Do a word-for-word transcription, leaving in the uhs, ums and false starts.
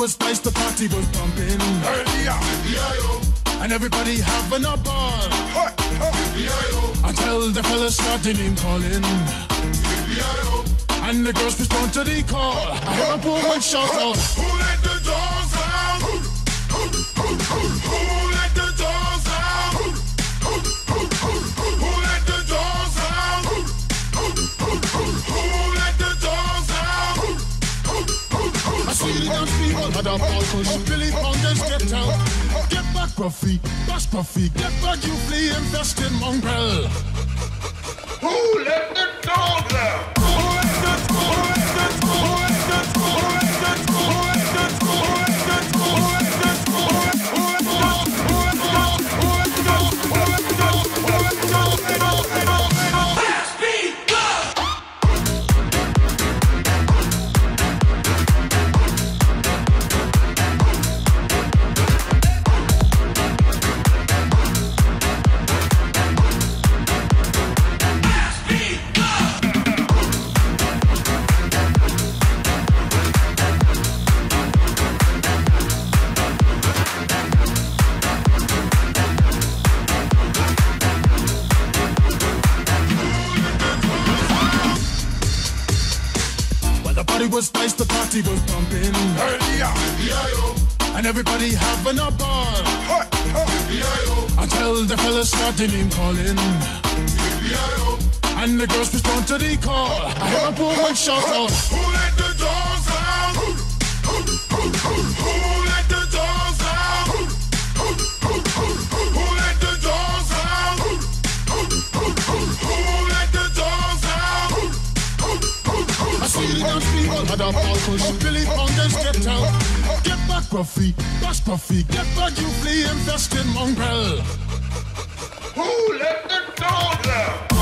was nice, the party was pumping. Hey, yeah. And everybody having a ball. Hey, hey. Until the fellas started name calling. And the girls respond to the call. I heard a woman shout out, Who let the dogs out? Who let the dogs out? Who let the dogs out? Who let the dogs out? I see the dance people had a ball push. Billy Fountains get out. Get back, Puffy, bash Puffy. Get back, you flea infested mongrel. Who let the dogs out? Who let the who let the who let the who let the who let the who let the who let the who let the who let the who let the who let the who let the Let's be good. It was nice, the party was pumping. Hey, yeah. And everybody having a ball. Hey, hey. Until the fellas started name calling. And the girls respond to the call. I heard a woman shout out, Who let the dogs out? Who let the dogs out? Who let the dogs out? Who let the dogs out? I see the dance people had a ball push. Billy Fountains get out. Get back, Puffy, bash Puffy. Get back, you flea infested mongrel. Who let the dogs out?